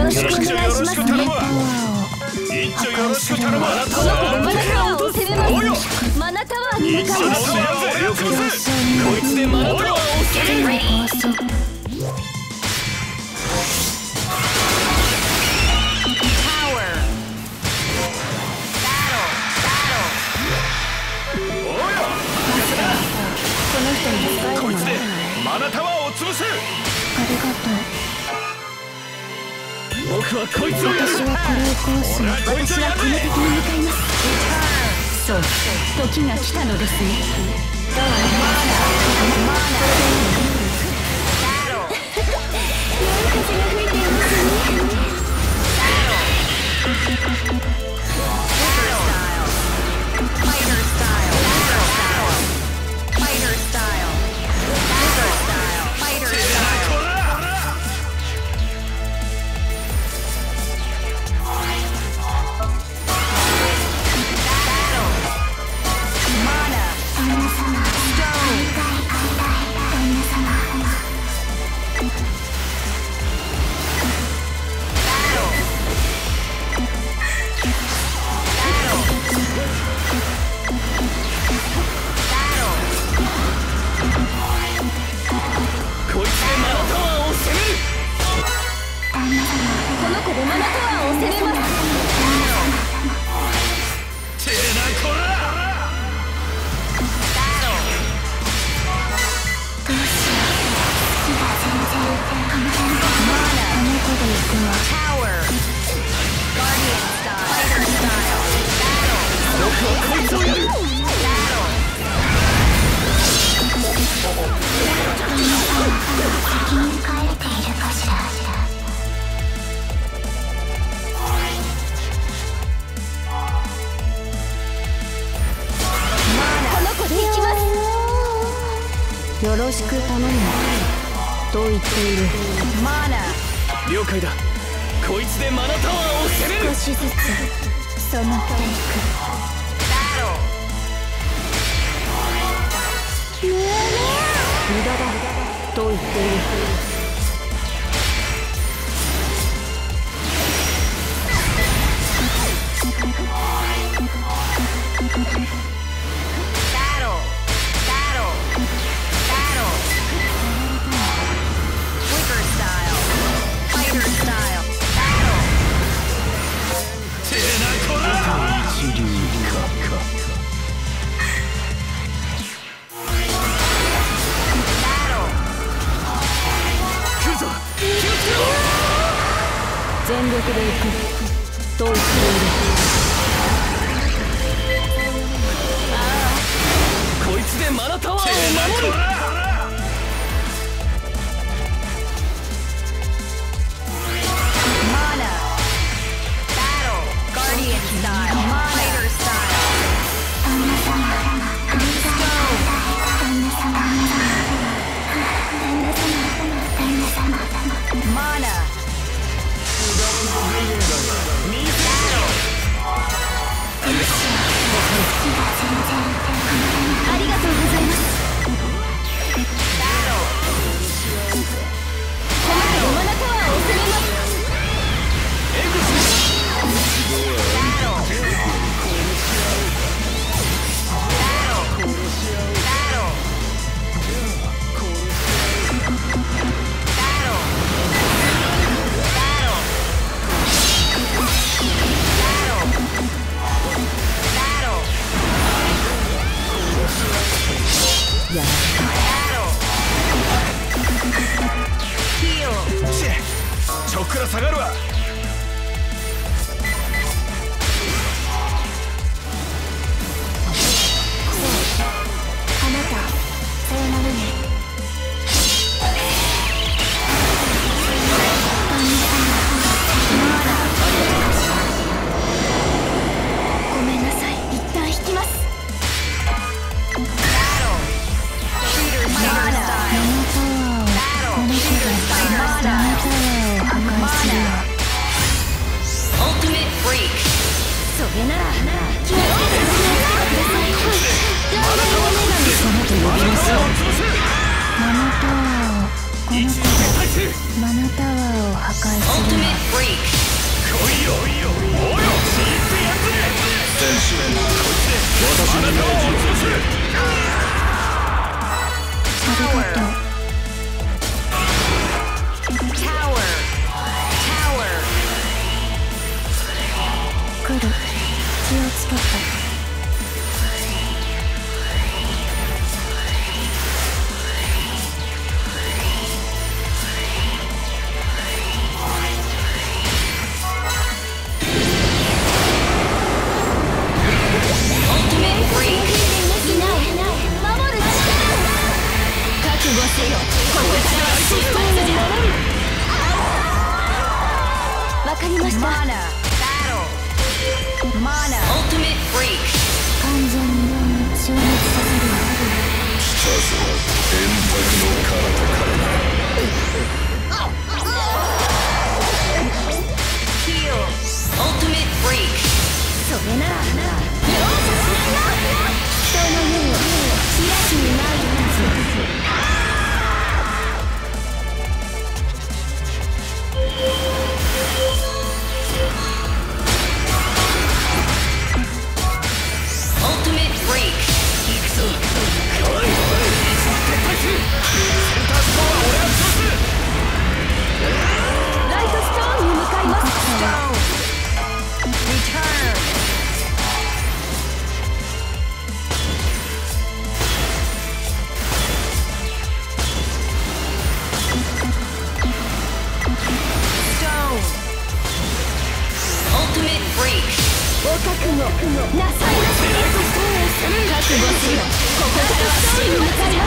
ろしくお願いしますね。 一丁よろしく頼む。 この子でマナタワーを攻めます。マナタワーに向かいます。 こいつでマナタワーを攻める。こいつでマナタワーを潰す。 ありがとう。 僕はこいつをやる。 私はこれを壊す。私はこの敵に向かいます。そう、時が来たのですね。風が吹いていますね。よろしく頼むと言っている。マナ了解だ。こいつでマナタワーを攻める。 少しずつ染まっていく。無駄だと言っている。全力で行くと言っている。 こいつでマナタワーを守る。 ありがとうございます。この子でマナタワーを攻めます。 ちょっくら下がるわ。 あなた、さよならね。ごめんなさい、一旦引きます。それなら気をつけてください。マナタワーを破壊する。 私に命じろ。 来る。気をつけて。わかりました。完全に消滅させる。 ひたすら円卓の体からな。 それなら容赦しないよ。人の目を開きに参るはず。ライトストーンに向かいます。お覚悟なさいませ。ライトストーンを覚悟しろ。ここからはストーンに向かいます。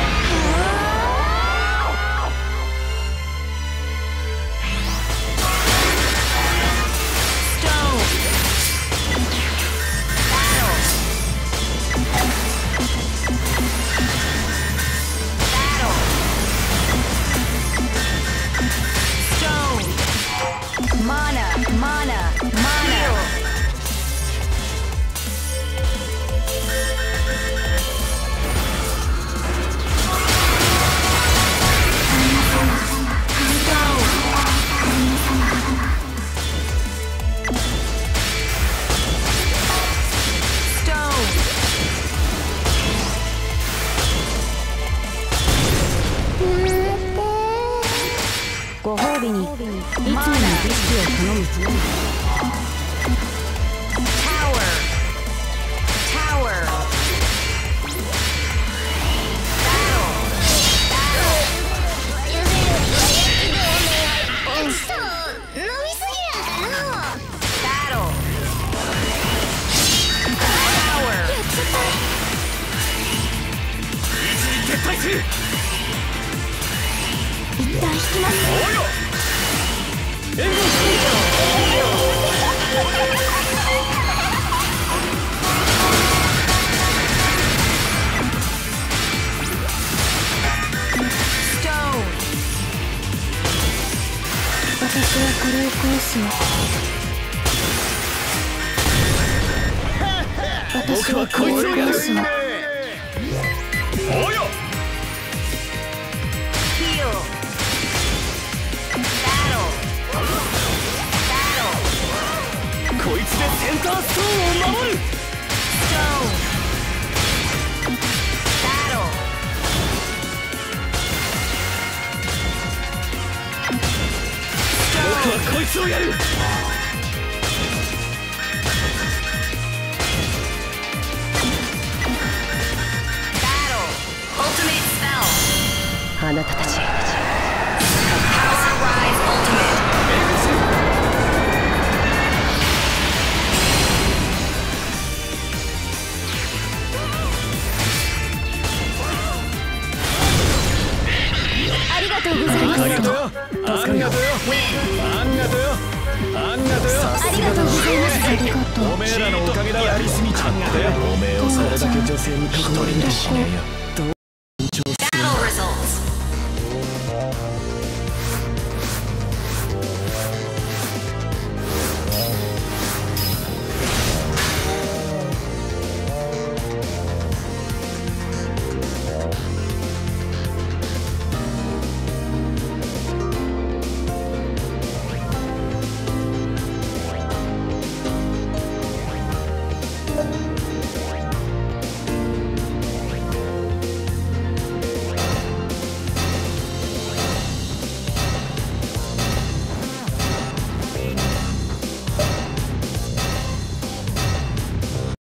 ご褒美にいつもの儀式を頼む。一旦引きます。私はこれを壊すの。私はこれを壊すの。 こいつでセンターストーンを守る。僕はこいつをやる。 あなたたち。ありがとうございます。ありがとうよ。ありがとうよ。ありがとうございます。ありがとう。 おめえらのおかげだ。やりすぎちゃって。おめえをそれだけ女性に囲まれるとしねえよ。